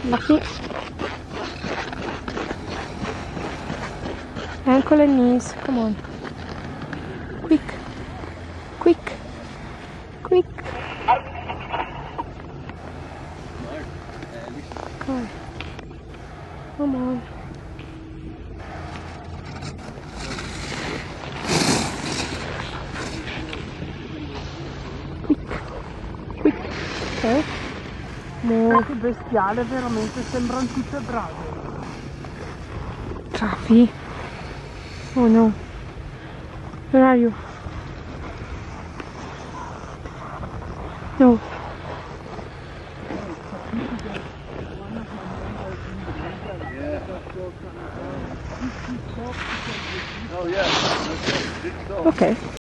Lucky. Ankle and knees. Come on. Quick. Quick. Quick. Come on. Come on. Quick. Ok. No. Che bestiale, veramente, sembrano tutte brave. Trafi. Oh no. Where are you? No. Oh yeah. Okay.